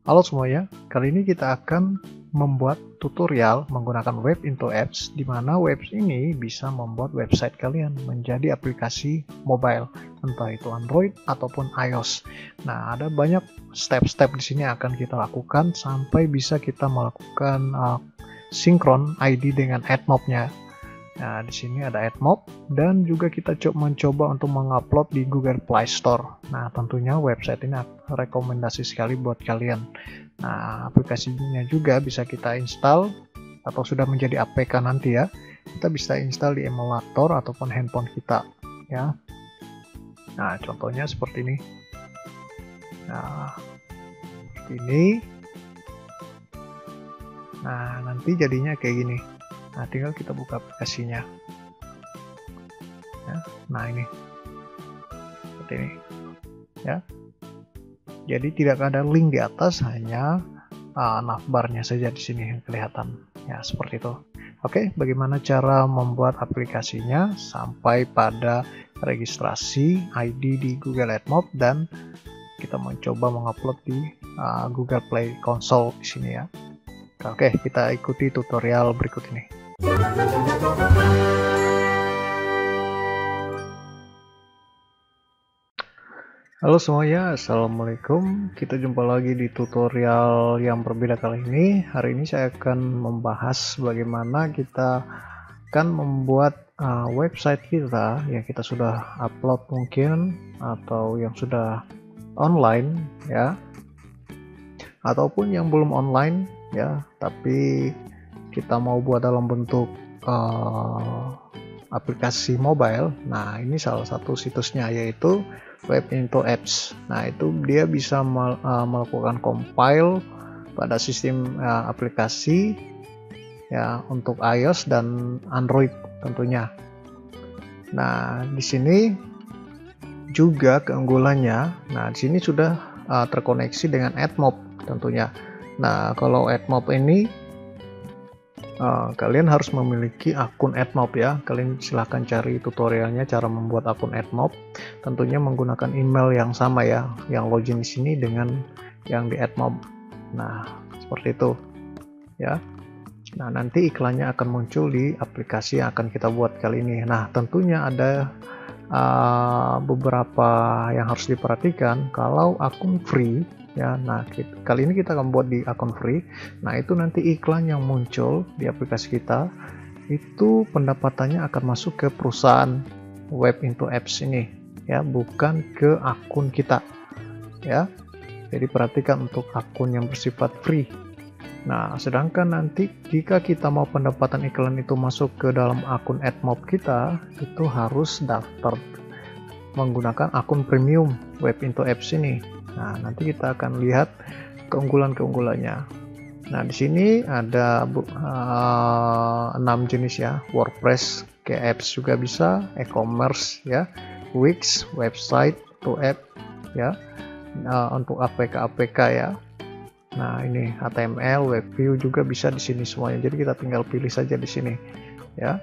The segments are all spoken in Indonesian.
Halo semuanya, kali ini kita akan membuat tutorial menggunakan Web into Apps, di mana webs ini bisa membuat website kalian menjadi aplikasi mobile, entah itu Android ataupun iOS. Nah, ada banyak step-step di sini yang akan kita lakukan sampai bisa kita melakukan sinkron ID dengan AdMob-nya. Nah, di sini ada AdMob dan juga kita mencoba untuk mengupload di Google Play Store. Nah, tentunya website ini rekomendasi sekali buat kalian. Nah, aplikasinya juga bisa kita install atau sudah menjadi APK nanti ya. Kita bisa install di emulator ataupun handphone kita ya. Nah, contohnya seperti ini. Nah, seperti ini. Nah, nanti jadinya kayak gini. Nah, tinggal kita buka aplikasinya ya. Nah, ini seperti ini ya. Jadi tidak ada link di atas, hanya navbarnya saja di sini yang kelihatan ya, seperti itu. Oke, bagaimana cara membuat aplikasinya sampai pada registrasi ID di Google AdMob dan kita mencoba mengupload di Google Play Console di sini ya. Oke, kita ikuti tutorial berikut ini. Halo semuanya, assalamualaikum. Kita jumpa lagi di tutorial yang berbeda kali ini. Hari ini saya akan membahas bagaimana kita akan membuat website kita yang kita sudah upload mungkin, atau yang sudah online ya, ataupun yang belum online ya, tapi kita mau buat dalam bentuk aplikasi mobile. Nah, ini salah satu situsnya, yaitu Web into Apps. Nah, itu dia bisa melakukan compile pada sistem aplikasi ya, untuk iOS dan Android tentunya. Nah, di sini juga keunggulannya, nah di sini sudah terkoneksi dengan AdMob tentunya. Nah, kalau AdMob ini kalian harus memiliki akun AdMob ya. Kalian silahkan cari tutorialnya cara membuat akun AdMob. Tentunya menggunakan email yang sama ya, yang login di sini dengan yang di AdMob. Nah, seperti itu ya. Nah, nanti iklannya akan muncul di aplikasi yang akan kita buat kali ini. Nah, tentunya ada beberapa yang harus diperhatikan kalau akun free ya. Nah, kali ini kita akan buat di akun free. Nah, itu nanti iklan yang muncul di aplikasi kita itu pendapatannya akan masuk ke perusahaan Web into Apps ini ya, bukan ke akun kita ya. Jadi perhatikan untuk akun yang bersifat free. Nah, sedangkan nanti jika kita mau pendapatan iklan itu masuk ke dalam akun AdMob kita, itu harus daftar menggunakan akun premium Web into Apps ini. Nah, nanti kita akan lihat keunggulan-keunggulannya. Nah, di sini ada 6 jenis ya. WordPress ke apps juga bisa, e-commerce ya, Wix, website to app ya, untuk APK ya. Nah, ini HTML, web view juga bisa di sini semuanya. Jadi kita tinggal pilih saja di sini ya.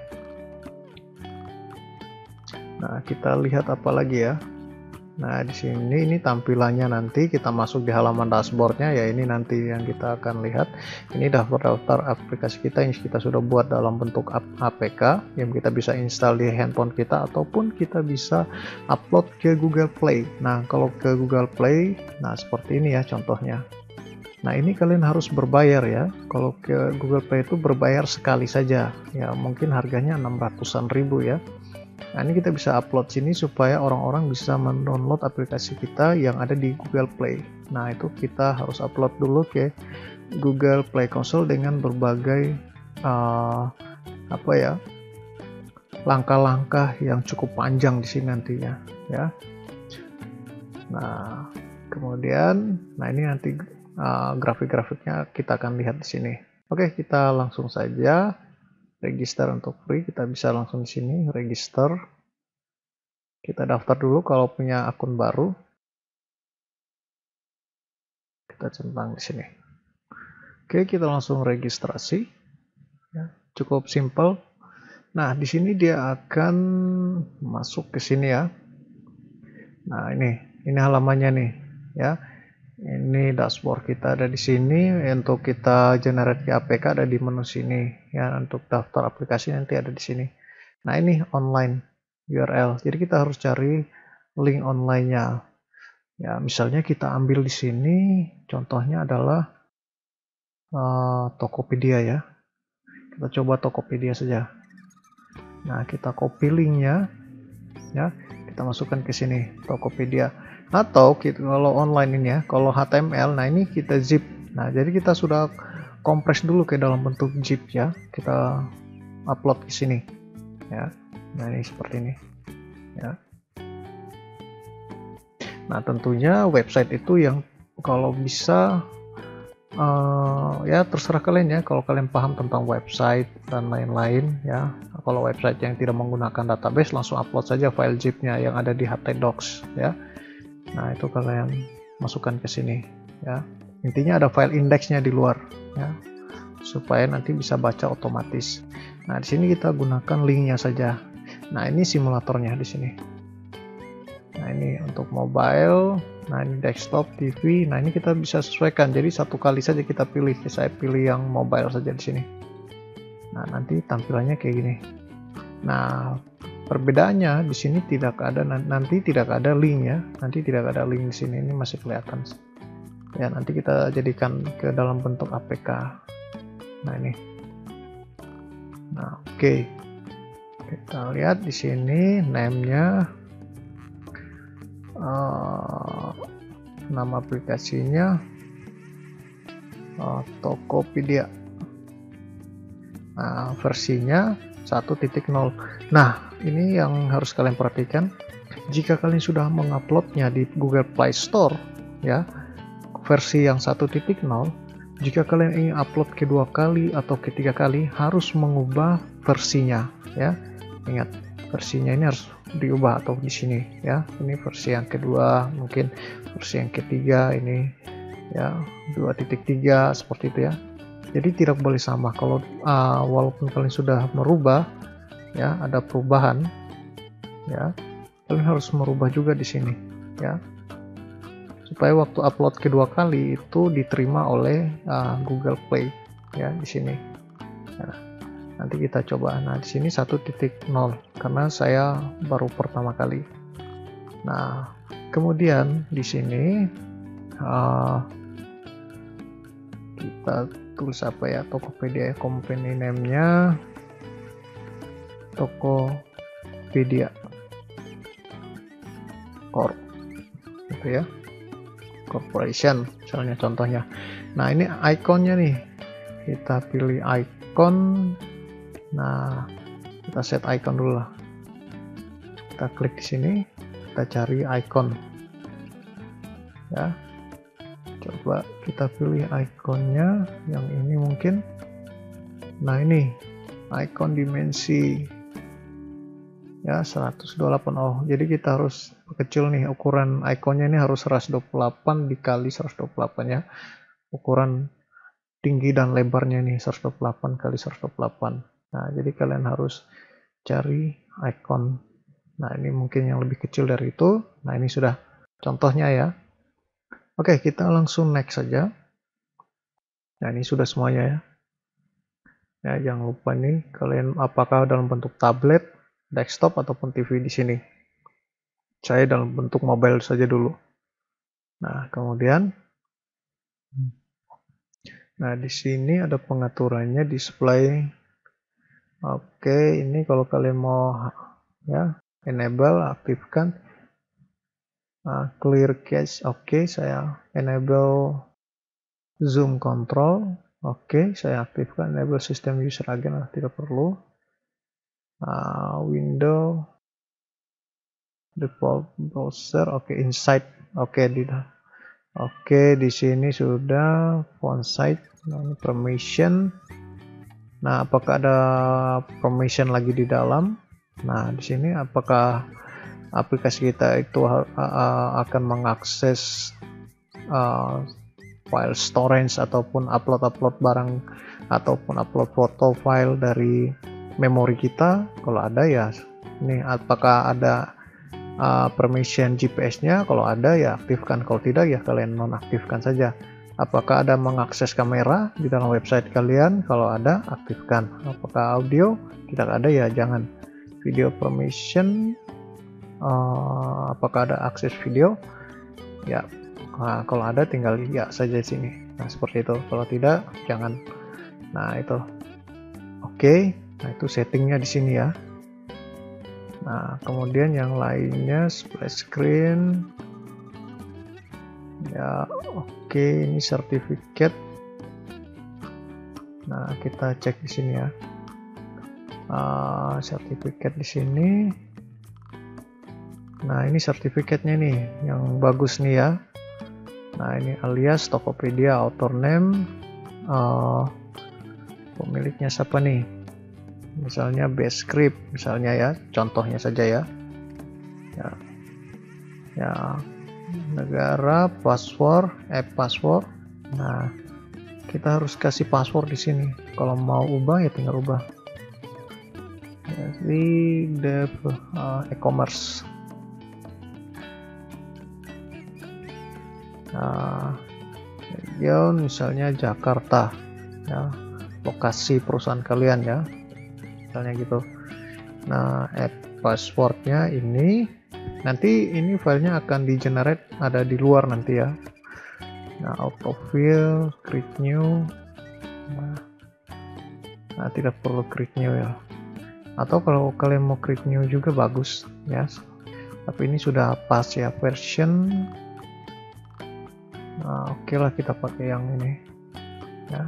Nah, kita lihat apa lagi ya. Nah, di sini ini tampilannya, nanti kita masuk di halaman dashboardnya ya. Ini nanti yang kita akan lihat. Ini daftar aplikasi kita yang kita sudah buat dalam bentuk APK yang kita bisa install di handphone kita, ataupun kita bisa upload ke Google Play. Nah, kalau ke Google Play, nah seperti ini ya contohnya. Nah, ini kalian harus berbayar ya. Kalau ke Google Play itu berbayar sekali saja ya, mungkin harganya 600-an ribu ya. Nah, ini kita bisa upload sini supaya orang-orang bisa mendownload aplikasi kita yang ada di Google Play. Nah, itu kita harus upload dulu ke Google Play Console dengan berbagai langkah-langkah yang cukup panjang di sini nantinya ya. Nah, kemudian ini nanti grafik-grafiknya kita akan lihat di sini. Oke, kita langsung saja register untuk free. Kita bisa langsung di sini register. Kita daftar dulu kalau punya akun baru. Kita centang di sini. Oke, kita langsung registrasi. Ya, cukup simple. Nah, di sini dia akan masuk ke sini ya. Nah, ini halamannya nih ya. Ini dashboard kita ada di sini. Untuk kita generate ke APK ada di menu sini ya. Untuk daftar aplikasi nanti ada di sini. Nah, ini online URL. Jadi kita harus cari link online-nya. Ya, misalnya kita ambil di sini contohnya adalah Tokopedia ya. Kita coba Tokopedia saja. Nah, kita copy linknya ya. Kita masukkan ke sini Tokopedia. Atau kita, kalau online ini ya, kalau HTML, nah ini kita zip. Nah, jadi kita sudah kompres dulu ke dalam bentuk zip ya. Kita upload ke sini ya. Nah, ini seperti ini ya. Nah, tentunya website itu yang kalau bisa ya terserah kalian ya, kalau kalian paham tentang website dan lain-lain ya. Kalau website yang tidak menggunakan database, langsung upload saja file zip-nya yang ada di htdocs ya. Nah, itu kalian masukkan ke sini ya. Intinya ada file indeksnya di luar ya, supaya nanti bisa baca otomatis. Nah, di sini kita gunakan linknya saja. Nah, ini simulatornya di sini. Nah, ini untuk mobile. Nah, ini desktop, TV. Nah, ini kita bisa sesuaikan. Jadi satu kali saja kita pilih. Saya pilih yang mobile saja di sini. Nah, nanti tampilannya kayak gini. Nah, perbedaannya di sini tidak ada, nanti tidak ada link ya. Nanti tidak ada link di sini. Ini masih kelihatan. Ya, nanti kita jadikan ke dalam bentuk APK. Nah, ini. Nah, oke. Kita lihat di sini name-nya, nama aplikasinya Tokopedia. Nah, versinya 1.0. Nah, ini yang harus kalian perhatikan. Jika kalian sudah menguploadnya di Google Play Store ya, versi yang 1.0, jika kalian ingin upload kedua kali atau ketiga kali, harus mengubah versinya ya. Ingat, versinya ini harus diubah atau di sini ya. Ini versi yang kedua, mungkin versi yang ketiga ini ya, 2.3 seperti itu ya. Jadi tidak boleh sama. Kalau walaupun kalian sudah merubah ya, ada perubahan ya, kalian harus merubah juga di sini ya, supaya waktu upload kedua kali itu diterima oleh Google Play ya di sini. Nah, nanti kita coba. Nah, di sini 1.0 karena saya baru pertama kali. Nah, kemudian di sini kita tulis apa ya, Tokopedia, company name-nya Tokopedia Corp gitu ya, corporation misalnya contohnya. Nah, ini ikonnya nih, kita pilih icon. Nah, kita set icon dulu lah. Kita klik di sini, kita cari icon ya. Coba kita pilih ikonnya yang ini mungkin. Nah, ini icon dimensi ya 128. Oh, jadi kita harus kecil nih, ukuran ikonnya ini harus 128 dikali 128 ya. Ukuran tinggi dan lebarnya ini 128 kali 128. Nah, jadi kalian harus cari icon. Nah, ini mungkin yang lebih kecil dari itu. Nah, ini sudah contohnya ya. Oke, kita langsung next saja. Nah, ini sudah semuanya ya. Ya, jangan lupa nih, kalian apakah dalam bentuk tablet, desktop, ataupun TV di sini. Saya dalam bentuk mobile saja dulu. Nah, kemudian, nah di sini ada pengaturannya, display. Oke, ini kalau kalian mau ya enable, aktifkan. Clear cache, oke, saya enable zoom control, oke, saya aktifkan. Enable system user agent, tidak perlu. Window default browser, oke, inside, oke, di sini sudah font size. Nah, ini permission. Nah, apakah ada permission lagi di dalam? Nah, di sini apakah aplikasi kita itu akan mengakses file storage ataupun upload barang ataupun upload foto file dari memori kita? Kalau ada ya, ini apakah ada permission GPS-nya, kalau ada ya aktifkan, kalau tidak ya kalian nonaktifkan saja. Apakah ada mengakses kamera di dalam website kalian? Kalau ada, aktifkan. Apakah audio? Tidak ada ya jangan. Video permission, apakah ada akses video? Ya, kalau ada tinggal ya saja di sini. Nah seperti itu. Kalau tidak jangan. Nah itu. Oke. Nah itu settingnya di sini ya. Nah kemudian yang lainnya splash screen. Ya oke, ini sertifikat. Nah kita cek di sini ya. Sertifikat di sini. Nah ini sertifikatnya nih yang bagus nih ya. Nah ini alias Tokopedia, author name, pemiliknya siapa nih, misalnya Bscript misalnya ya, contohnya saja ya. Ya negara, password, password. Nah kita harus kasih password di sini. Kalau mau ubah ya tinggal ubah. Jadi dev e-commerce. Ya misalnya Jakarta ya, lokasi perusahaan kalian ya, misalnya gitu. Nah passwordnya ini nanti ini filenya akan di generate, ada di luar nanti ya. Nah autofill, create new. Nah tidak perlu create new ya, atau kalau kalian mau create new juga bagus ya, tapi ini sudah pas ya version. Nah oke lah kita pakai yang ini ya.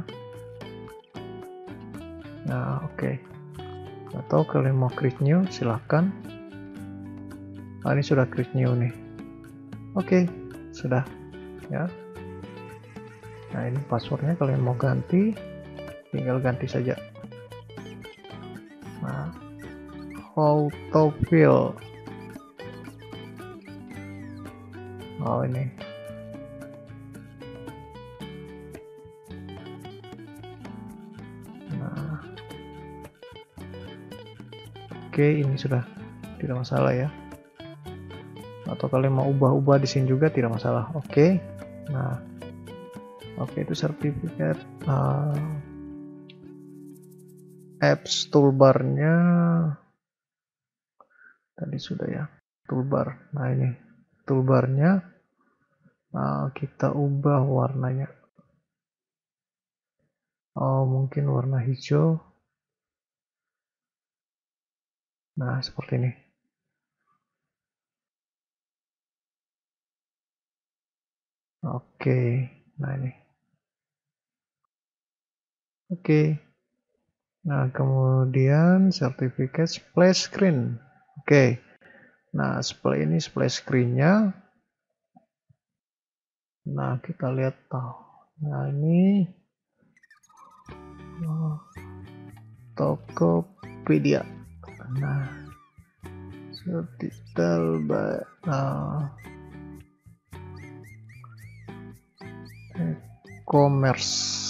Nah oke. Atau kalian mau create new silahkan. Ini sudah create new nih. Oke, sudah ya. Nah ini passwordnya, kalian mau ganti tinggal ganti saja. Nah autofill, ini oke, ini sudah tidak masalah ya. Atau kalian mau ubah-ubah di sini juga tidak masalah. Oke. Nah, oke itu sertifikat. Apps toolbarnya tadi sudah ya. Toolbar. Nah ini toolbarnya. Kita ubah warnanya. Mungkin warna hijau. Nah seperti ini. Oke, nah ini. Oke. Nah kemudian sertifikat splash screen. Oke. Nah ini splash screen-nya. Nah kita lihat tahu. Nah ini Tokopedia. Nah subtitle e-commerce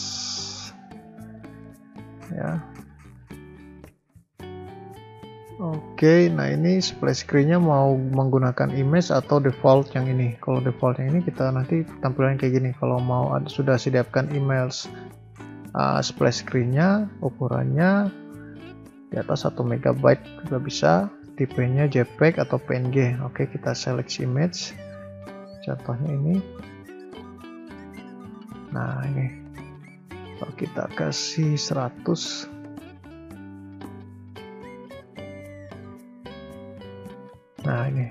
ya. Oke, nah ini splash screen-nya mau menggunakan image atau default yang ini. Kalau default yang ini kita nanti tampilan kayak gini. Kalau mau sudah sediakan image splash screen-nya, ukurannya di atas 1 MB juga bisa, tipenya JPEG atau PNG. Oke, kita seleksi image, contohnya ini. Nah ini kalau kita kasih 100, nah ini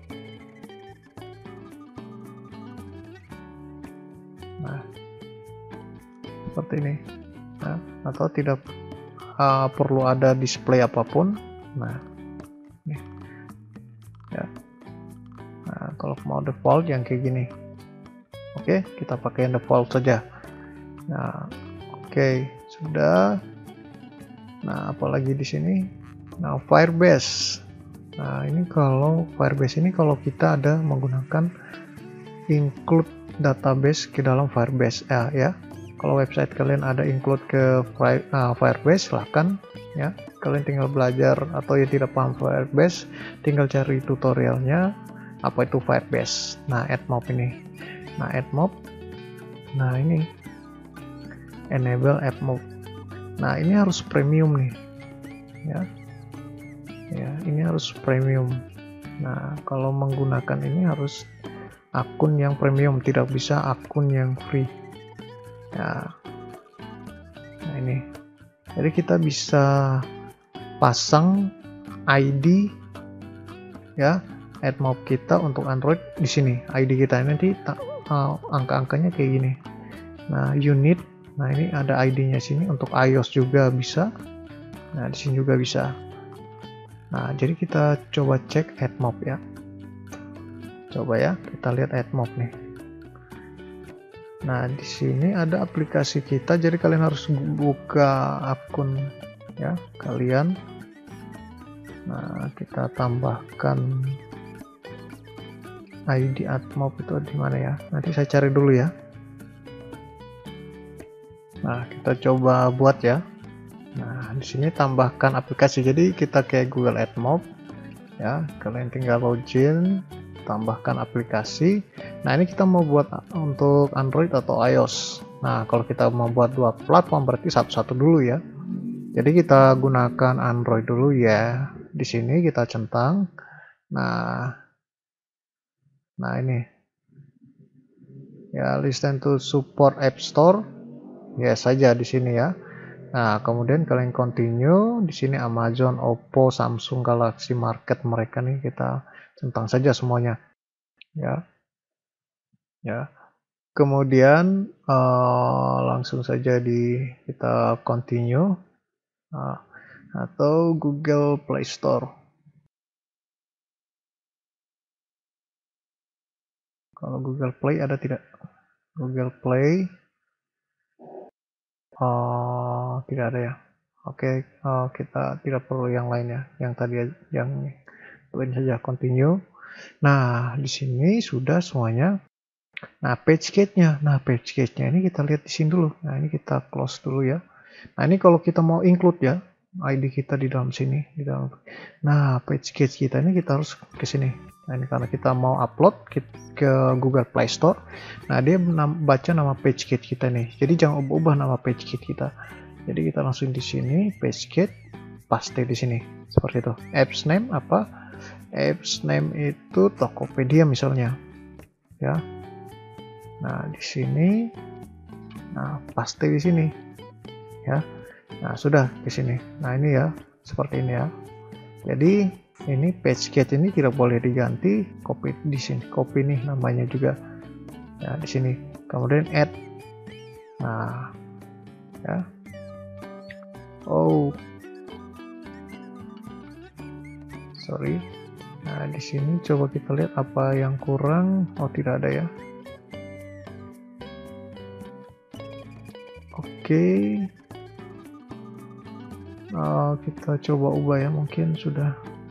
seperti ini. Nah, atau tidak perlu ada display apapun. Nah ini ya. Nah kalau mau default yang kayak gini. Oke, kita pakai yang default saja. Nah oke, sudah. Nah apalagi di sini. Nah Firebase. Nah ini kalau Firebase ini kalau kita ada menggunakan include database ke dalam Firebase ya. Kalau website kalian ada include ke Firebase silahkan ya. kalian tinggal belajar, atau yang tidak paham Firebase tinggal cari tutorialnya apa itu Firebase. Nah, add mob ini. Nah, add mob. Nah, ini enable add mob. Nah, ini harus premium nih. Ya. Ya, ini harus premium. Nah, kalau menggunakan ini harus akun yang premium, tidak bisa akun yang free. Ya. Nah, ini. Jadi kita bisa pasang ID ya add mob kita untuk Android di sini. ID kita nanti angka-angkanya kayak gini. Nah, unit. Nah, ini ada ID-nya sini. Untuk iOS juga bisa. Nah, di sini juga bisa. Nah, jadi kita coba cek add mob ya. Coba ya, kita lihat add mob nih. Nah, di sini ada aplikasi kita, jadi kalian harus buka akun ya kalian. Nah, kita tambahkan ID add mob itu di mana ya? Nanti saya cari dulu ya. Nah, kita coba buat ya. Nah, di sini tambahkan aplikasi. Jadi kita kayak Google Add Mob ya. Kalian tinggal login, tambahkan aplikasi. Nah, ini kita mau buat untuk Android atau iOS. Nah, kalau kita mau buat dua platform berarti satu-satu dulu ya. Jadi kita gunakan Android dulu ya. Di sini kita centang. Nah ini ya, listen to support App Store. Ya saja di sini ya. Nah, kemudian kalian continue. Di sini Amazon, Oppo, Samsung, Galaxy Market mereka nih kita centang saja semuanya. Ya. Ya. Kemudian langsung saja kita continue. Atau Google Play Store. Kalau Google Play ada tidak? Google Play tidak ada ya. Oke, kita tidak perlu yang lainnya. Yang tadi yang lain saja continue. Nah, di sini sudah semuanya. Nah, page guide-nya. Nah, page guide-nya ini kita lihat di sini dulu. Nah, ini kita close dulu ya. Nah, ini kalau kita mau include ya, ID kita di dalam sini, Nah, page guide kita ini kita harus ke sini. Nah, ini karena kita mau upload ke Google Play Store. Nah, dia baca nama page guide kita nih. Jadi jangan ubah nama page guide kita. Jadi kita langsung di sini page guide, paste di sini seperti itu. Apps name apa? Apps name itu Tokopedia misalnya. Ya. Nah, di sini, nah paste di sini. Ya. Nah, sudah di sini. Nah, ini ya, seperti ini ya. Jadi, ini page guide ini tidak boleh diganti, copy di sini. Copy nih namanya juga. Ya, di sini. Kemudian add. Nah, ya. Oh. Sorry. Nah, di sini coba kita lihat apa yang kurang. Oh, tidak ada ya. Oke. Kita coba ubah ya, mungkin sudah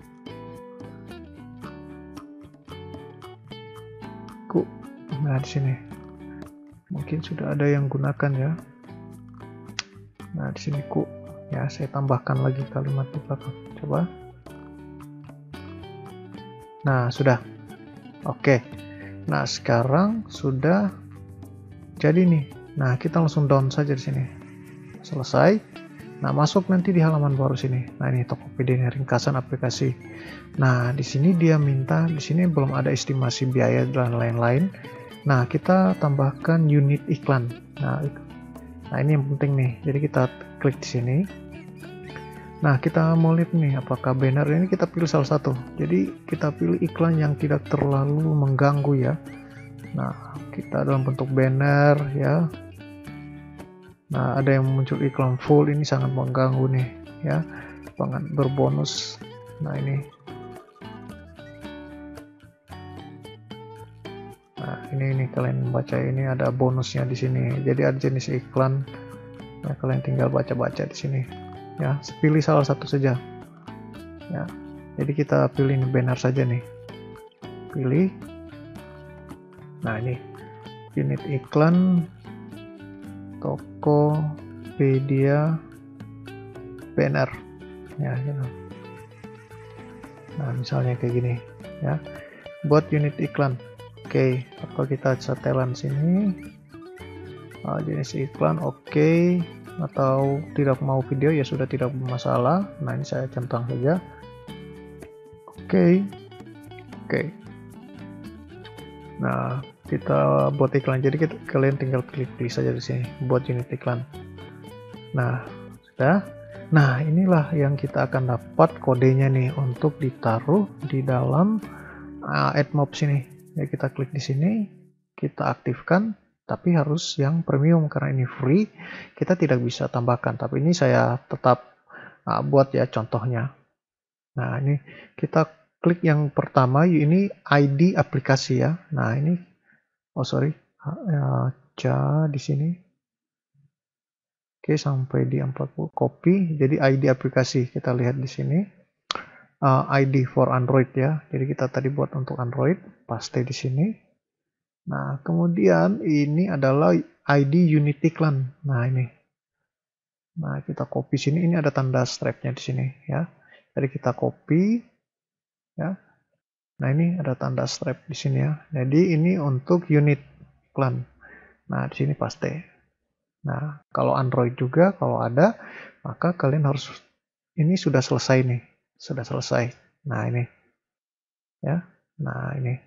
nah di sini mungkin sudah ada yang gunakan ya. Nah, di sini ya, saya tambahkan lagi kalimat di belakang. Coba. Nah, sudah. Oke. Nah, sekarang sudah jadi nih. Nah, kita langsung down saja di sini. Selesai. Nah, masuk nanti di halaman baru sini. Nah, ini Tokopedia ini ringkasan aplikasi. Nah, di sini dia minta, di sini belum ada estimasi biaya dan lain-lain. Nah, kita tambahkan unit iklan. Nah, ini yang penting nih. Jadi kita klik di sini. Nah, kita mau lihat nih apakah banner ini, kita pilih salah satu. Jadi kita pilih iklan yang tidak terlalu mengganggu ya. Nah, kita dalam bentuk banner ya. Nah, ada yang muncul iklan full, ini sangat mengganggu nih ya. Sangat berbonus. Nah, ini. Nah, ini kalian baca, ini ada bonusnya di sini. Jadi ada jenis iklan. Nah, kalian tinggal baca-baca di sini. Ya, pilih salah satu saja. Ya. Jadi kita pilih banner saja nih. Pilih. Nah, ini unit iklan Tokopedia banner. ya gitu. Nah misalnya kayak gini ya, buat unit iklan. Oke, atau kita setelan sini jenis iklan, oke, atau tidak mau video ya sudah, tidak bermasalah. Nah ini saya centang saja. Oke. Nah kita buat iklan, jadi kalian tinggal pilih saja di sini buat unit iklan. Nah sudah. Nah inilah yang kita akan dapat kodenya nih untuk ditaruh di dalam AdMob sini. Ya kita klik di sini, kita aktifkan, tapi harus yang premium karena ini free, kita tidak bisa tambahkan. Tapi ini saya tetap buat ya contohnya. Nah ini kita klik yang pertama, ini ID aplikasi ya. Nah ini, di sini. Oke, sampai di 40 copy. Jadi ID aplikasi kita lihat di sini. ID for Android ya. Jadi kita tadi buat untuk Android, paste di sini. Nah, kemudian ini adalah ID unit iklan. Nah, ini. Nah, kita copy sini. Ini ada tanda stripe-nya di sini ya. Jadi kita copy ya. Nah, ini ada tanda stripe di sini ya. Jadi ini untuk unit iklan. Nah, di sini paste. Nah, kalau Android juga kalau ada, maka kalian harus, ini sudah selesai nih. Sudah selesai. Nah, ini. Ya. Nah, ini.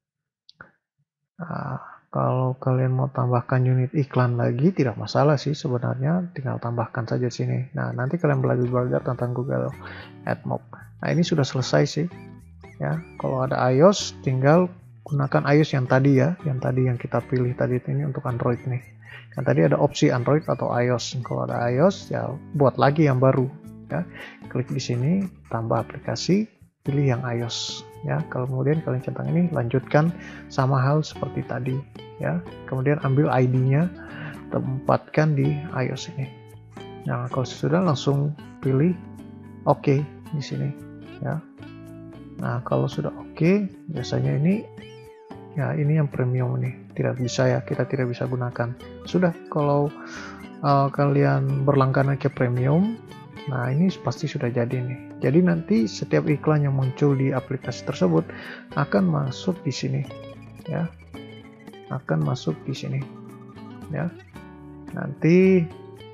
Kalau kalian mau tambahkan unit iklan lagi, tidak masalah sih sebenarnya, tinggal tambahkan saja di sini. Nah, nanti kalian belajar tentang Google AdMob. Nah, ini sudah selesai sih. Ya, kalau ada iOS, tinggal gunakan iOS yang tadi ya, yang kita pilih tadi ini untuk Android nih. Kan tadi ada opsi Android atau iOS. Kalau ada iOS, ya buat lagi yang baru. Ya, klik di sini, tambah aplikasi, pilih yang iOS. Ya, kemudian kalian centang ini, lanjutkan sama hal seperti tadi. Ya, kemudian ambil ID-nya, tempatkan di iOS ini. Nah, kalau sudah langsung pilih OK di sini. Ya. Nah, kalau sudah OK, biasanya ini ya ini yang premium nih, tidak bisa ya, kita tidak bisa gunakan. Sudah, kalau kalian berlangganan ke premium, nah ini pasti sudah jadi nih. Jadi nanti setiap iklan yang muncul di aplikasi tersebut akan masuk di sini ya, akan masuk di sini ya. Nanti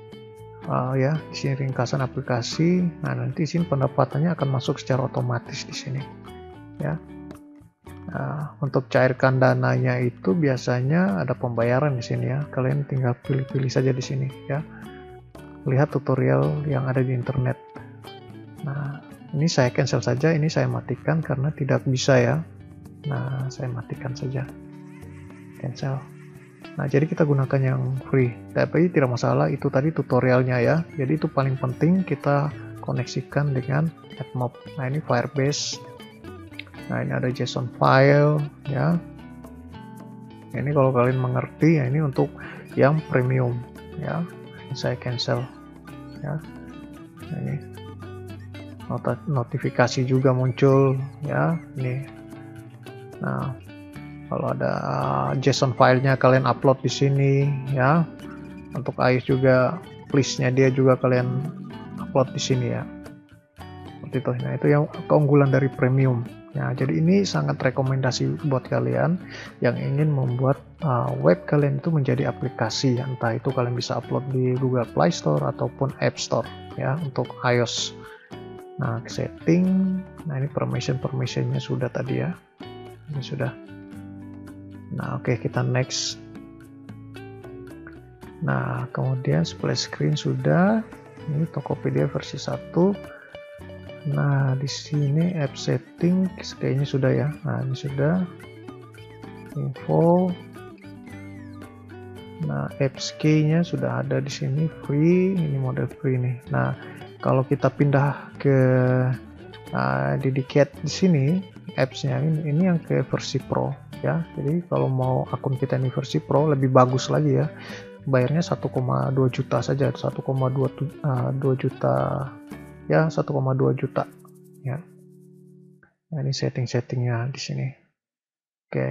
ya di sini ringkasan aplikasi. Nah nanti sini pendapatannya akan masuk secara otomatis di sini ya. Nah, untuk cairkan dananya itu biasanya ada pembayaran di sini ya. Kalian tinggal pilih-pilih saja di sini ya. Lihat tutorial yang ada di internet. Nah, ini saya cancel saja, ini saya matikan karena tidak bisa ya. Nah, saya matikan saja. Cancel. Nah, jadi kita gunakan yang free. Tapi tidak masalah, itu tadi tutorialnya ya. Jadi itu paling penting kita koneksikan dengan AdMob. Nah, ini Firebase. Nah, ini ada JSON file ya. Ini kalau kalian mengerti ya, ini untuk yang premium ya. Ini saya cancel ya. Nah, ini notifikasi juga muncul ya. Ini. Nah, kalau ada JSON filenya kalian upload di sini ya. Untuk iOS juga please-nya dia juga kalian upload di sini ya. Seperti itu. Nah, itu yang keunggulan dari premium. Nah, jadi ini sangat rekomendasi buat kalian yang ingin membuat web kalian itu menjadi aplikasi. Entah itu kalian bisa upload di Google Play Store ataupun App Store ya untuk iOS. Nah, setting. Nah, ini permission-permissionnya sudah tadi ya. Ini sudah. Nah, oke, kita next. Nah, kemudian splash screen sudah. Ini Tokopedia versi 1. Nah, di sini app setting kayaknya sudah ya. Nah, ini sudah. Info. Nah, apps key-nya sudah ada di sini, free. Ini model free nih. Nah, kalau kita pindah ke dedicate di sini, apps-nya ini yang ke versi Pro ya. Jadi kalau mau akun kita ini versi Pro lebih bagus lagi ya. Bayarnya 1,2 juta saja, 1,2 juta. Ya, 1,2 juta ya. Nah, ini setting-settingnya di sini. Oke.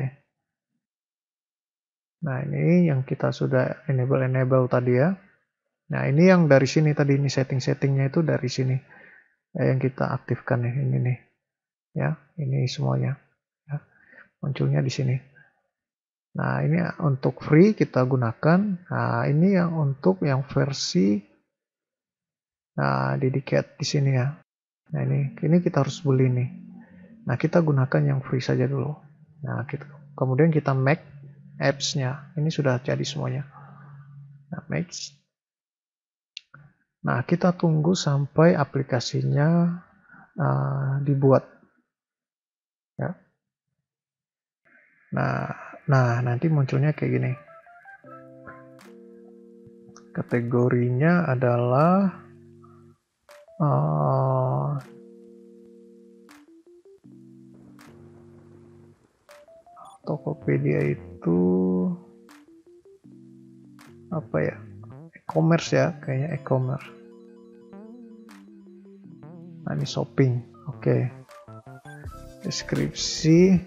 Nah, ini yang kita sudah enable tadi ya. Nah, ini yang dari sini tadi, ini setting-settingnya itu dari sini. yang kita aktifkan nih, ini nih ya, ini semuanya ya, munculnya di sini. Nah, ini untuk free kita gunakan. Nah, ini yang untuk yang versi dedicated di sini ya. Nah, ini kita harus beli nih. Nah, kita gunakan yang free saja dulu. Nah, kemudian kita make apps-nya. Ini sudah jadi semuanya. Nah, make. Nah, kita tunggu sampai aplikasinya dibuat. Ya. Nah, nanti munculnya kayak gini. Kategorinya adalah Tokopedia itu apa ya? E-commerce ya, kayaknya e-commerce. Nah, ini shopping. Oke. Deskripsi.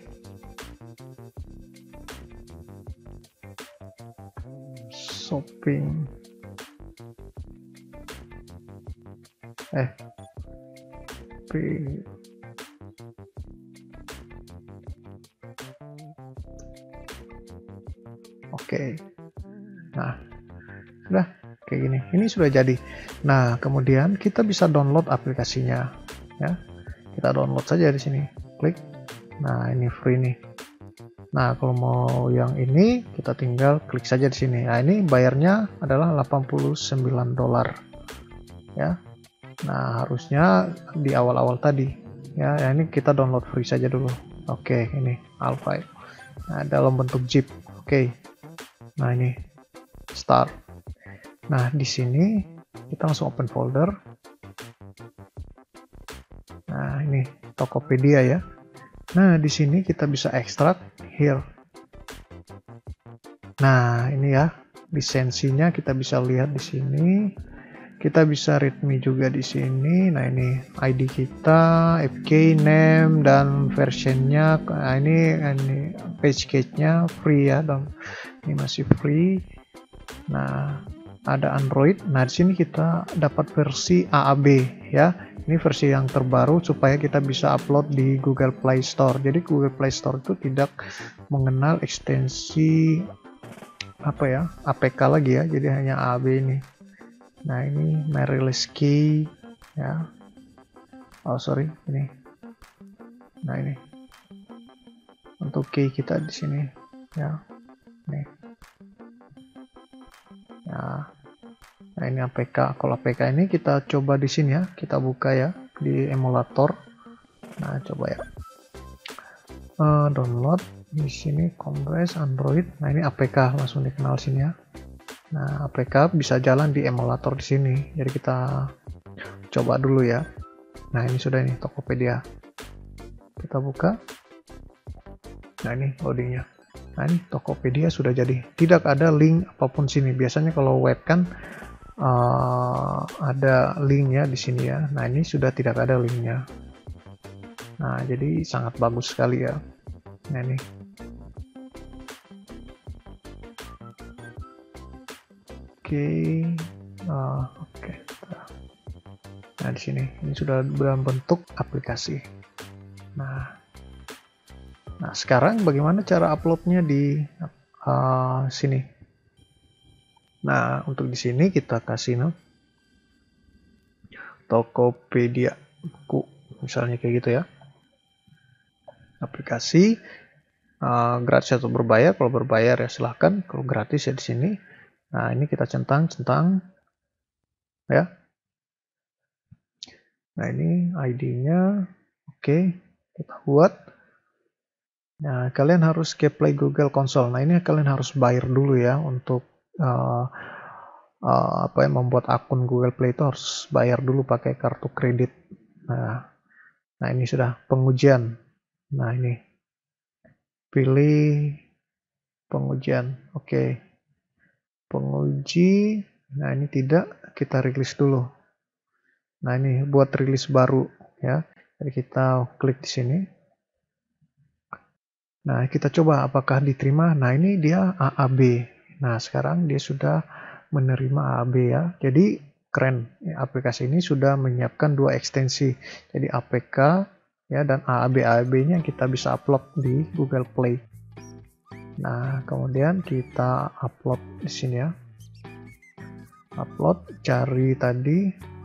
Shopping. Oke. Nah, sudah kayak gini. Ini sudah jadi. Nah, kemudian kita bisa download aplikasinya ya. Kita download saja di sini. Klik. Nah, ini free nih. Nah, kalau mau yang ini kita tinggal klik saja di sini. Nah, ini bayarnya adalah $89 ya. Nah, harusnya di awal-awal tadi ya. Ini kita download free saja dulu. Oke, ini alpha. Nah, dalam bentuk zip. Oke. Nah, ini start. Nah, di sini kita langsung open folder. Nah, ini Tokopedia ya. Nah, di sini kita bisa ekstrak here. Nah, ini ya, lisensinya kita bisa lihat di sini. Kita bisa readme juga di sini. Nah, ini ID kita, APK name dan versionnya. Nah, ini page cache-nya free ya, dan ini masih free. Nah, ada Android. Nah, di sini kita dapat versi AAB ya. Ini versi yang terbaru supaya kita bisa upload di Google Play Store. Jadi Google Play Store itu tidak mengenal ekstensi apa ya, APK lagi ya. Jadi hanya AAB ini. Nah, ini my release key ya. Oh, sorry, ini. Nah, ini untuk key kita di sini ya. Nih. Ya. Nah, ini APK. Kalau APK ini kita coba di sini ya. Kita buka ya di emulator. Nah, coba ya. Download di sini Compress Android. Nah, ini APK langsung dikenal sini ya. Nah, APK bisa jalan di emulator di sini. Jadi kita coba dulu ya. Nah, ini sudah nih Tokopedia. Kita buka. Nah, ini loadingnya. Nah, ini Tokopedia sudah jadi. Tidak ada link apapun sini. Biasanya kalau web kan ada linknya di sini ya. Nah, ini sudah tidak ada linknya. Nah, jadi sangat bagus sekali ya. Nah, ini. Oke. Nah, di sini ini sudah dalam bentuk aplikasi. Nah, sekarang bagaimana cara uploadnya di sini? Nah, untuk di sini kita kasih Tokopedia buku, misalnya kayak gitu ya. Aplikasi gratis atau berbayar. Kalau berbayar ya silahkan. Kalau gratis ya di sini. Nah, ini kita centang ya. Nah, ini ID-nya. Oke, kita buat. Nah, kalian harus ke Play Google Console. Nah, ini kalian harus bayar dulu ya untuk membuat akun Google Play itu harus bayar dulu pakai kartu kredit. Nah, ini sudah pengujian. Nah, ini pilih pengujian. Oke. Penguji. Nah, ini tidak, kita rilis dulu. Nah, ini buat rilis baru ya. Jadi kita klik di sini. Nah, kita coba apakah diterima. Nah, ini dia AAB. Nah, sekarang dia sudah menerima AAB ya. Jadi keren. Aplikasi ini sudah menyiapkan 2 ekstensi. Jadi APK ya dan AAB-AAB-nya kita bisa upload di Google Play. Nah, kemudian kita upload di sini ya. Upload, cari tadi.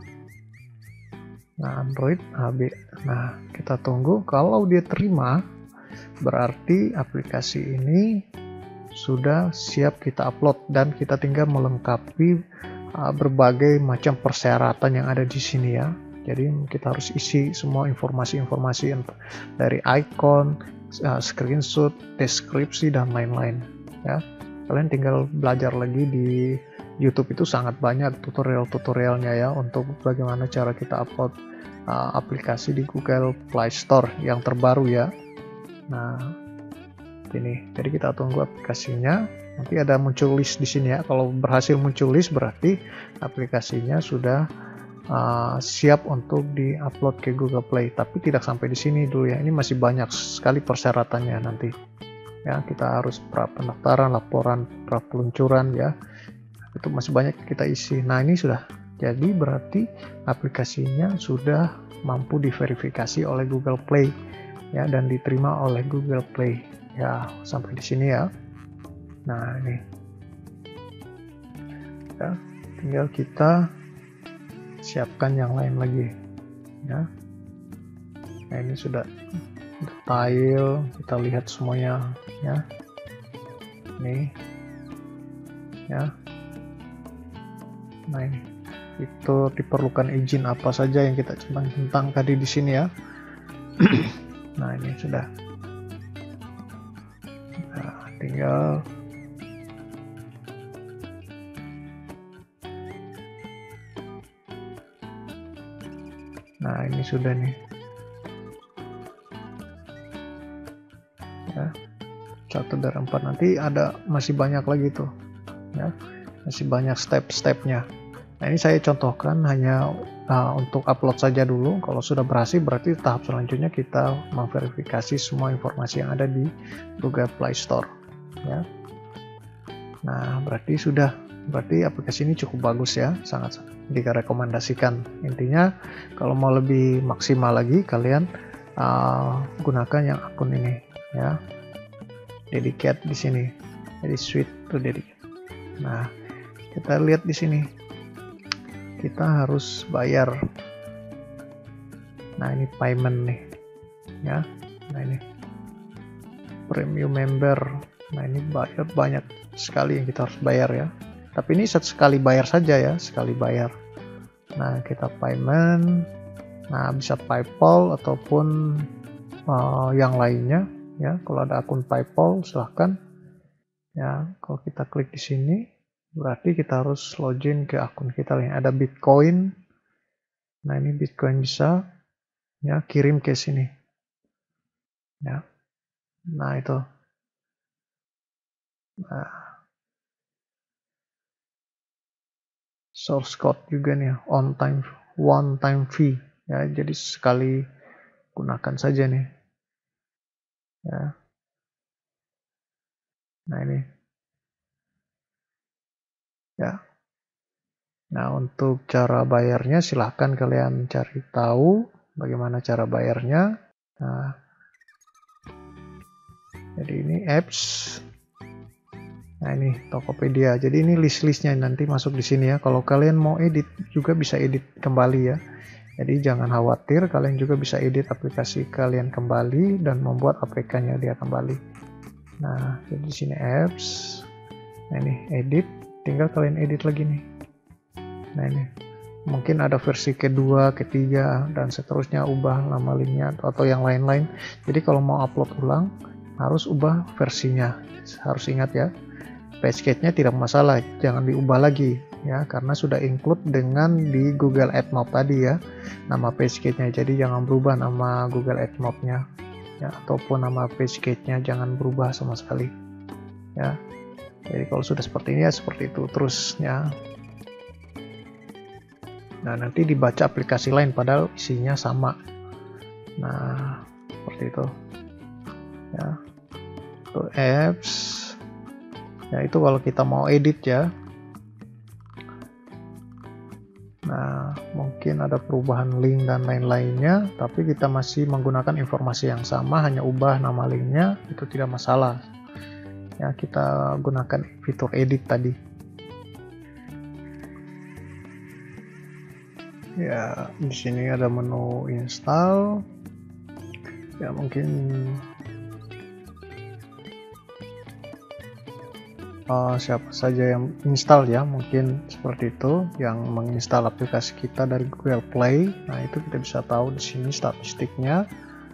Nah, Android AB. Nah, kita tunggu. Kalau dia terima, berarti aplikasi ini sudah siap kita upload dan kita tinggal melengkapi berbagai macam persyaratan yang ada di sini ya. Jadi kita harus isi semua informasi-informasi dari icon, screenshot, deskripsi dan lain-lain ya. Kalian tinggal belajar lagi di YouTube, itu sangat banyak tutorial-tutorialnya ya untuk bagaimana cara kita upload aplikasi di Google Play Store yang terbaru ya. Nah, ini. Jadi kita tunggu aplikasinya. Nanti ada muncul list di sini ya. Kalau berhasil muncul list berarti aplikasinya sudah siap untuk di-upload ke Google Play. Tapi tidak sampai di sini dulu ya. Ini masih banyak sekali persyaratannya nanti. Ya, kita harus pra pendaftaran, laporan pra peluncuran ya. Itu masih banyak kita isi. Nah, ini sudah jadi, berarti aplikasinya sudah mampu diverifikasi oleh Google Play ya dan diterima oleh Google Play ya. Sampai di sini ya. Nah, ini ya, tinggal kita siapkan yang lain lagi ya. Nah, ini sudah detail, kita lihat semuanya ya. Nih ya. Nah, ini itu diperlukan izin apa saja yang kita tentang tadi di sini ya. Nah, ini sudah. Nah, tinggal nah, ini sudah nih ya, 1 dari 4. Nanti ada masih banyak lagi tuh ya, masih banyak step-stepnya. Nah, ini saya contohkan hanya untuk upload saja dulu. Kalau sudah berhasil berarti tahap selanjutnya kita memverifikasi semua informasi yang ada di Google Play Store ya. Nah, berarti aplikasi ini cukup bagus ya, sangat direkomendasikan. Intinya kalau mau lebih maksimal lagi, kalian gunakan yang akun ini ya, dedicate di sini. Jadi switch to dedicate. Nah, kita lihat di sini, kita harus bayar. Nah, ini payment nih ya. Nah, ini premium member. Nah, ini bayar banyak sekali yang kita harus bayar ya. Tapi ini sekali bayar saja ya, sekali bayar. Nah, kita payment. Nah, bisa PayPal ataupun yang lainnya ya. Kalau ada akun PayPal silahkan ya. Kalau kita klik di sini berarti kita harus login ke akun kita yang ada Bitcoin. Nah, ini Bitcoin bisa ya, kirim ke sini ya. Nah, itu. Nah, source code juga nih, one time fee ya. Jadi sekali gunakan saja nih ya. Nah, ini ya. Nah, untuk cara bayarnya silahkan kalian cari tahu bagaimana cara bayarnya. Nah, jadi ini apps. Nah, ini Tokopedia. Jadi ini list-listnya nanti masuk di sini ya. Kalau kalian mau edit juga bisa edit kembali ya. Jadi jangan khawatir, kalian juga bisa edit aplikasi kalian kembali dan membuat APK-nya dia kembali. Nah, jadi di sini apps. Nah, ini edit, tinggal kalian edit lagi nih. Nah, ini mungkin ada versi kedua, ketiga dan seterusnya, ubah nama linknya atau yang lain-lain. Jadi kalau mau upload ulang harus ubah versinya. Harus ingat ya. Pagekit-nya tidak masalah, jangan diubah lagi ya, karena sudah include dengan di Google AdMob tadi ya, nama pagekit-nya. Jadi jangan berubah nama Google AdMob-nya ya, ataupun nama pagekit-nya jangan berubah sama sekali ya. Jadi kalau sudah seperti ini ya seperti itu terus ya. Nah, nanti dibaca aplikasi lain padahal isinya sama. Nah, seperti itu ya. Itu apps ya, itu kalau kita mau edit ya. Nah, mungkin ada perubahan link dan lain-lainnya, tapi kita masih menggunakan informasi yang sama, hanya ubah nama linknya, itu tidak masalah. Ya, kita gunakan fitur edit tadi. Ya, di sini ada menu install. Ya, mungkin siapa saja yang install ya, mungkin seperti itu, yang menginstal aplikasi kita dari Google Play. Nah, itu kita bisa tahu di sini statistiknya.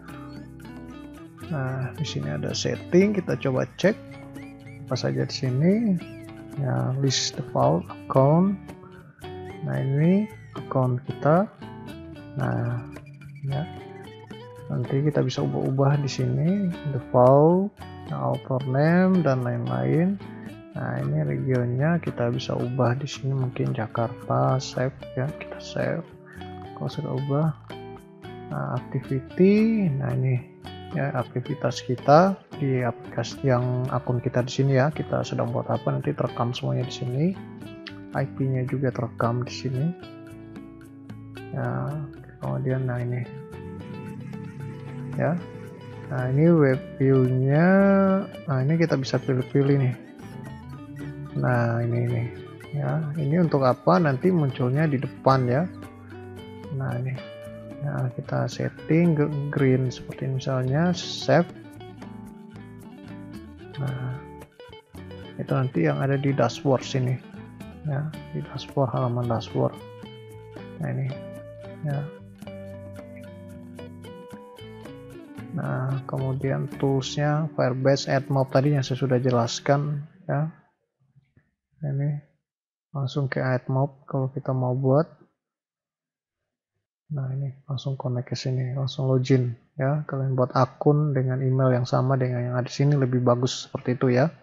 Nah, di sini ada setting, kita coba cek apa saja di sini. Ya, list default account. Nah, ini account kita. Nah, ya. Nanti kita bisa ubah-ubah di sini default, author name dan lain-lain. Nah, ini regionnya kita bisa ubah di sini, mungkin Jakarta, save ya, kita save. Kalau sudah ubah, nah, activity, nah ini ya aktivitas kita di aplikasi yang akun kita di sini ya, kita sedang buat apa, nanti terekam semuanya di sini. IP-nya juga terekam di sini. Ya, kemudian nah ini ya. Nah, ini web view-nya. Nah, ini kita bisa pilih-pilih nih. Nah, ini ya, ini untuk apa, nanti munculnya di depan ya. Nah, ini nah, kita setting ke green seperti misalnya save. Nah, itu nanti yang ada di dashboard sini ya, di dashboard, halaman dashboard. Nah, ini ya. Nah, kemudian toolsnya Firebase AdMob tadi yang saya sudah jelaskan ya. Ini langsung ke AdMob kalau kita mau buat. Nah, ini langsung connect ke sini, langsung login ya. Kalian buat akun dengan email yang sama dengan yang ada di sini, lebih bagus seperti itu ya.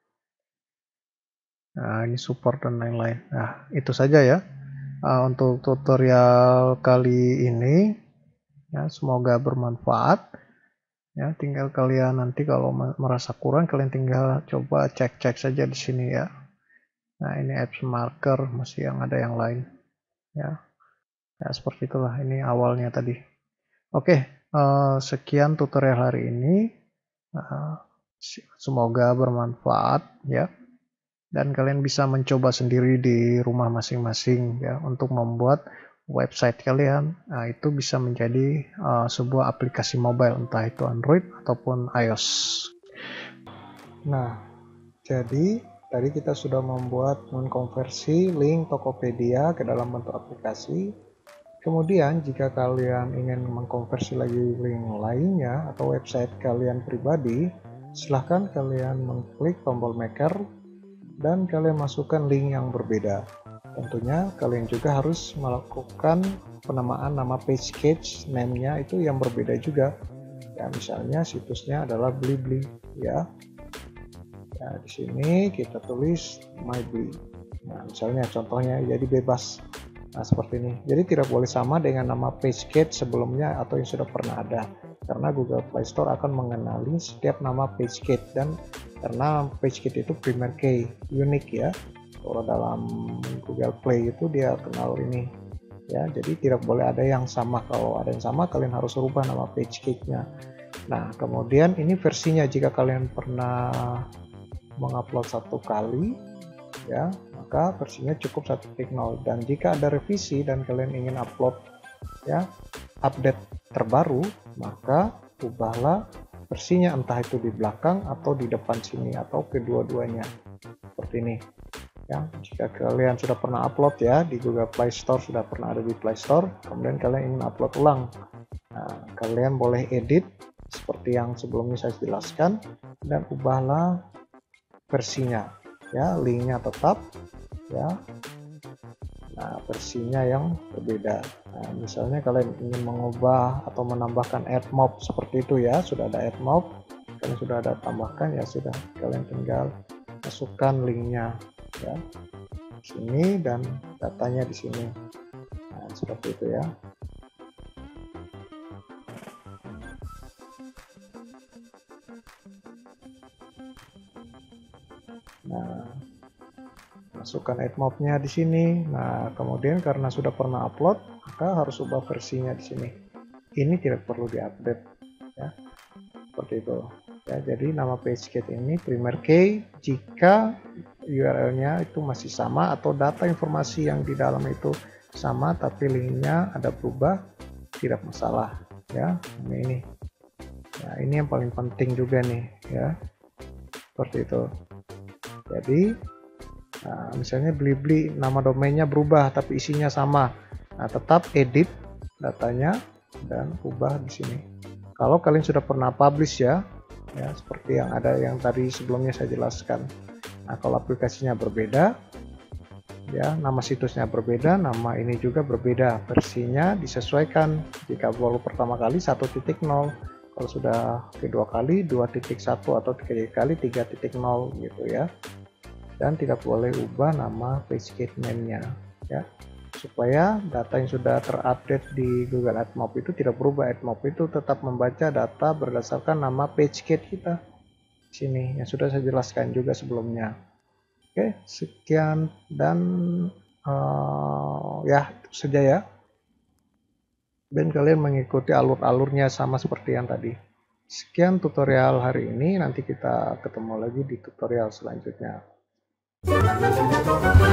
Nah, ini support dan lain-lain. Nah, itu saja ya untuk tutorial kali ini ya, semoga bermanfaat ya. Tinggal kalian nanti kalau merasa kurang, kalian tinggal coba cek-cek saja di sini ya. Nah, ini apps marker, masih yang ada yang lain ya. Ya, seperti itulah, ini awalnya tadi. Oke, sekian tutorial hari ini. Semoga bermanfaat ya. Dan kalian bisa mencoba sendiri di rumah masing-masing ya untuk membuat website kalian. Nah, itu bisa menjadi sebuah aplikasi mobile, entah itu Android ataupun iOS. Nah, jadi tadi kita sudah membuat mengkonversi link Tokopedia ke dalam bentuk aplikasi. Kemudian jika kalian ingin mengkonversi lagi link lainnya atau website kalian pribadi, silahkan kalian mengklik tombol maker dan kalian masukkan link yang berbeda. Tentunya kalian juga harus melakukan penamaan nama page cache name-nya itu yang berbeda juga. Ya, misalnya situsnya adalah Blibli ya. Ya, di sini kita tulis MyBli. Nah, misalnya contohnya jadi bebas. Nah, seperti ini. Jadi tidak boleh sama dengan nama PageCat sebelumnya atau yang sudah pernah ada. Karena Google Play Store akan mengenali setiap nama PageCat, dan karena PageCat itu primary key, unik ya. Kalau dalam Google Play itu dia kenal ini. Ya, jadi tidak boleh ada yang sama. Kalau ada yang sama, kalian harus rubah nama PageCat-nya. Nah, kemudian ini versinya, jika kalian pernah mengupload satu kali ya, maka versinya cukup 1.0, dan jika ada revisi dan kalian ingin upload ya update terbaru, maka ubahlah versinya, entah itu di belakang atau di depan sini atau kedua-duanya seperti ini ya. Jika kalian sudah pernah upload ya di Google Play Store, sudah pernah ada di Play Store, kemudian kalian ingin upload ulang, nah, kalian boleh edit seperti yang sebelumnya saya jelaskan dan ubahlah versinya ya, linknya tetap ya. Nah, versinya yang berbeda. Nah, misalnya kalian ingin mengubah atau menambahkan AdMob seperti itu ya, sudah ada AdMob, kalian sudah ada tambahkan ya, sudah kalian tinggal masukkan linknya ya sini dan datanya di sini. Nah, seperti itu ya. masukkan admob-nya di sini. Nah, kemudian karena sudah pernah upload, maka harus ubah versinya di sini. Ini tidak perlu diupdate, ya. Seperti itu. Ya, jadi nama PageGate ini primer key jika URL-nya itu masih sama atau data informasi yang di dalam itu sama tapi linknya ada berubah, tidak masalah, ya. Ini. Nah, ini yang paling penting juga nih, ya. Seperti itu. Jadi nah, misalnya Blibli nama domainnya berubah tapi isinya sama. Nah, tetap edit datanya dan ubah di sini. Kalau kalian sudah pernah publish ya seperti yang ada yang tadi sebelumnya saya jelaskan. Nah, kalau aplikasinya berbeda, ya nama situsnya berbeda, nama ini juga berbeda, versinya disesuaikan. Jika baru pertama kali 1.0, kalau sudah kedua kali 2.1 atau ketiga kali 3.0 gitu ya. Dan tidak boleh ubah nama PageGate name-nya, ya, supaya data yang sudah terupdate di Google AdMob itu tidak berubah. AdMob itu tetap membaca data berdasarkan nama PageGate kita sini yang sudah saya jelaskan juga sebelumnya. Oke, sekian dan ya itu saja ya. Dan kalian mengikuti alur-alurnya sama seperti yang tadi. Sekian tutorial hari ini, nanti kita ketemu lagi di tutorial selanjutnya.